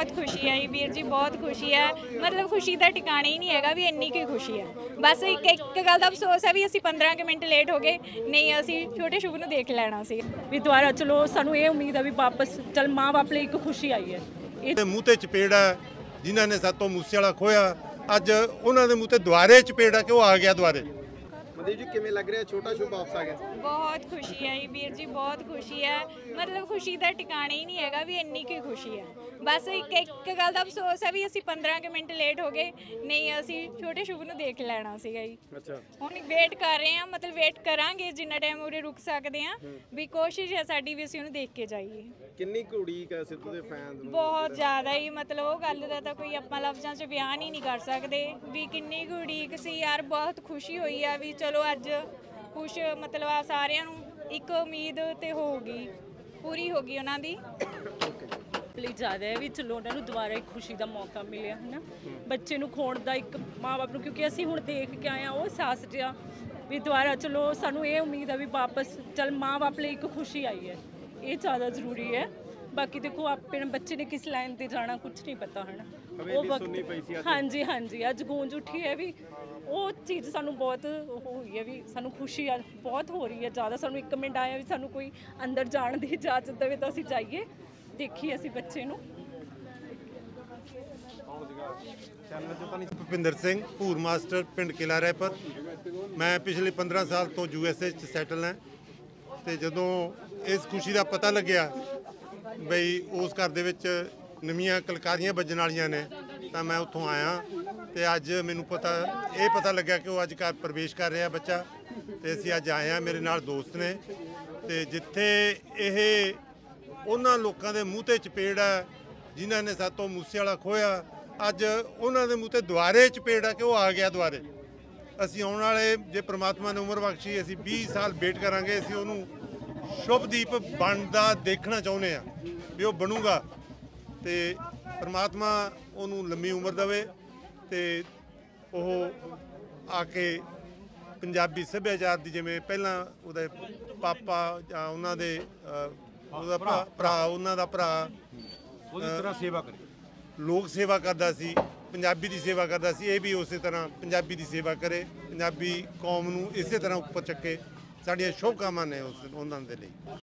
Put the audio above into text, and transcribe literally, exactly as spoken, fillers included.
बहुत खुशी है वीर जी, बहुत खुशी है। मतलब खुशी का ठिकाना ही नहीं है भी इन्नी की खुशी है। बस एक एक गल का अफसोस है भी असी पंद्रह के मिनट लेट हो गए, नहीं असी छोटे शुभ नूं देख लेना सी भी दुबारा। चलो सानू ये उम्मीद है भी वापस चल माँ बाप लिए एक खुशी आई है। ਇਹ ਮੂੰਹ ਤੇ ਚਪੇੜ ਹੈ ਜਿਨ੍ਹਾਂ ਨੇ ਸਾਤੋਂ ਮੂਸੇ ਵਾਲਾ ਖੋਇਆ, ਅੱਜ ਉਹਨਾਂ ਦੇ ਮੂੰਹ ਤੇ ਦੁਆਰੇ ਚਪੇੜ ਹੈ ਕਿ ਉਹ ਆ ਗਿਆ ਦੁਆਰੇ। ਮਨਦੀਪ ਜੀ ਕਿਵੇਂ ਲੱਗ ਰਿਹਾ ਛੋਟਾ ਸ਼ੁਭ ਵਾਪਸ ਆ ਗਿਆ? बहुत खुशी है वीर जी, बहुत खुशी है। मतलब खुशी का ठिकाना ही नहीं है भी इन्नी की खुशी है। बस एक एक गल का अफसोस है भी असी पंद्रह के मिनट लेट हो गए, नहीं असी छोटे शुभ नूं देख लेना सीगा जी। ਅੱਛਾ ਹੁਣ ਵੇਟ ਕਰ ਰਹੇ ਹਾਂ, ਮਤਲਬ ਵੇਟ ਕਰਾਂਗੇ ਜਿੰਨਾ ਟਾਈਮ ਉਰੇ ਰੁਕ ਸਕਦੇ ਹਾਂ ਵੀ ਕੋਸ਼ਿਸ਼ ਹੈ ਸਾਡੀ ਵੀ ਅਸੀਂ ਉਹਨੂੰ ਦੇਖ ਕੇ ਜਾਈਏ। ਕਿੰਨੀ ਕੁੜੀ ਕਾ ਸਿੱਧੂ ਦੇ ਫੈਨਸ ਨੂੰ? ਬਹੁਤ ਜ਼ਿਆਦਾ ਹੀ, ਮਤਲਬ ਉਹ ਗੱਲ ਦਾ ਤਾਂ ਕੋਈ ਆਪਾਂ ਲਫ਼ਜ਼ਾਂ 'ਚ ਬਿਆਨ ਹੀ ਨਹੀਂ ਕਰ ਸਕਦੇ ਵੀ ਕਿੰਨੀ ਕੁ ਉਡੀਕ ਸੀ ਯਾਰ। ਬਹੁਤ ਖੁਸ਼ੀ ਹੋਈ ਆ ਵੀ ਚਲੋ ਅੱਜ ਕੁਛ ਮਤਲਬ ਆ ਸਾਰਿਆਂ ਨੂੰ ਇੱਕ ਉਮੀਦ ਤੇ ਹੋ ਗਈ, ਪੂਰੀ ਹੋ ਗਈ ਉਹਨਾਂ ਦੀ। ਲਈ ਜ਼ਿਆਦਾ ਹੈ ਵੀ ਚਲੋ ਉਹਨਾਂ ਨੂੰ ਦੁਬਾਰਾ ਇੱਕ ਖੁਸ਼ੀ ਦਾ ਮੌਕਾ ਮਿਲਿਆ ਹੈ ਨਾ, ਬੱਚੇ ਨੂੰ ਖੋਣ ਦਾ ਇੱਕ ਮਾਂ ਬਾਪ ਨੂੰ, ਕਿਉਂਕਿ ਅਸੀਂ ਹੁਣ ਦੇਖ ਕੇ ਆਏ ਹਾਂ ਉਹ ਅਹਿਸਾਸ ਜਿਹਾ ਵੀ ਦੁਬਾਰਾ ਚਲੋ ਸਾਨੂੰ ਇਹ ਉਮੀਦ ਹੈ ਵੀ ਵਾਪਸ ਚਲ ਮਾਂ ਬਾਪ ਲਈ ਇੱਕ ਖੁਸ਼ੀ ਆਈ ਹੈ। ਇਹ ਜ਼ਿਆਦਾ ਜ਼ਰੂਰੀ ਹੈ। ਬਾਕੀ ਦੇਖੋ ਆਪਣੇ ਬੱਚੇ ਨੇ ਕਿਸ ਲਾਈਨ ਤੇ ਜਾਣਾ ਕੁਝ ਨਹੀਂ ਪਤਾ ਹੈ ਨਾ। ਉਹ ਵਕਤ ਹਾਂਜੀ ਹਾਂਜੀ ਅੱਜ ਗੂੰਜ ਉੱਠੀ ਹੈ ਵੀ ਉਹ ਚੀਜ਼ ਸਾਨੂੰ ਬਹੁਤ ਹੋਈ ਹੈ ਵੀ ਸਾਨੂੰ ਖੁਸ਼ੀ ਆ ਬਹੁਤ ਹੋ ਰਹੀ ਹੈ ਜ਼ਿਆਦਾ। ਸਾਨੂੰ ਇੱਕ ਮਿੰਟ ਆਇਆ ਵੀ ਸਾਨੂੰ ਕੋਈ ਅੰਦਰ ਜਾਣ ਦੀ ਇਜਾਜ਼ਤ ਦੇਵੇ ਤਾਂ ਅਸੀਂ ਜਾਈਏ, ਦੇਖੀਏ ਅਸੀਂ ਬੱਚੇ ਨੂੰ। ਭੁਪਿੰਦਰ ਸਿੰਘ ਭੂਰ ਮਾਸਟਰ ਪਿੰਡ ਕਿਲਾ ਰੈਪਰ। ਮੈਂ ਪਿਛਲੇ ਪੰਦਰਾਂ ਸਾਲ ਤੋਂ ਯੂ ਐਸ ਏ 'ਚ ਸੈਟਲ ਹਾਂ ਤੇ ਜਦੋਂ ਇਸ ਖੁਸ਼ੀ ਦਾ ਪਤਾ ਲੱਗਿਆ ਬਈ ਉਸ ਘਰ ਦੇ ਵਿੱਚ ਨਵੀਆਂ ਕਲਕਾਰੀਆਂ ਵੱਜਣ ਵਾਲੀਆਂ ਨੇ ਤਾਂ ਮੈਂ ਉੱਥੋਂ ਆਇਆ ਤੇ ਅੱਜ ਮੈਨੂੰ ਪਤਾ ਇਹ ਪਤਾ ਲੱਗਿਆ ਕਿ ਉਹ ਅੱਜ ਘਰ ਪ੍ਰਵੇਸ਼ ਕਰ ਰਿਹਾ ਬੱਚਾ ਤੇ ਅਸੀਂ ਅੱਜ ਆਏ ਹਾਂ। ਮੇਰੇ ਨਾਲ ਦੋਸਤ ਨੇ ਤੇ ਜਿੱਥੇ ਇਹ ਉਹਨਾਂ ਲੋਕਾਂ ਦੇ ਮੂੰਹ ਤੇ ਚਪੇੜ ਹੈ ਜਿਨ੍ਹਾਂ ਨੇ ਸਾਤੋਂ ਮੂਸੇ ਵਾਲਾ ਖੋਇਆ, ਅੱਜ ਉਹਨਾਂ ਦੇ ਮੂੰਹ ਤੇ ਦੁਆਰੇ ਚਪੇੜ ਹੈ ਕਿ ਉਹ ਆ ਗਿਆ ਦੁਆਰੇ। ਅਸੀਂ ਆਉਣ ਵਾਲੇ ਜੇ ਪ੍ਰਮਾਤਮਾ ਨੇ ਉਮਰ ਬਖਸ਼ੀ ਅਸੀਂ ਵੀਹ ਸਾਲ ਵੇਟ ਕਰਾਂਗੇ। ਅਸੀਂ ਉਹਨੂੰ ਸ਼ੁਭਦੀਪ ਬਣਦਾ ਦੇਖਣਾ ਚਾਹੁੰਦੇ ਹਾਂ ਵੀ ਉਹ ਬਣੂਗਾ ਤੇ ਪ੍ਰਮਾਤਮਾ ਉਹਨੂੰ ਲੰਮੀ ਉਮਰ ਦੇਵੇ ਤੇ ਉਹ ਆ ਕੇ ਪੰਜਾਬੀ ਸੱਭਿਆਚਾਰ ਦੀ ਜਿਵੇਂ ਪਹਿਲਾਂ ਉਹਦੇ ਪਾਪਾ ਜਾਂ ਉਹਨਾਂ ਦੇ ਉਹਦਾ ਭਰਾ ਭਰਾ ਉਹਨਾਂ ਦਾ ਭਰਾ ਉਹਦੀ ਤਰ੍ਹਾਂ ਸੇਵਾ ਕਰੇ, ਲੋਕ ਸੇਵਾ ਕਰਦਾ ਸੀ, ਪੰਜਾਬੀ ਦੀ ਸੇਵਾ ਕਰਦਾ ਸੀ, ਇਹ ਵੀ ਉਸੇ ਤਰ੍ਹਾਂ ਪੰਜਾਬੀ ਦੀ ਸੇਵਾ ਕਰੇ, ਪੰਜਾਬੀ ਕੌਮ ਨੂੰ ਇਸੇ ਤਰ੍ਹਾਂ ਉੱਪਰ ਚੱਕੇ। ਸਾਡੀਆਂ ਸ਼ੁਭਕਾਮਨਾਵਾਂ ਨੇ ਉਸ ਉਹਨਾਂ ਦੇ ਲਈ।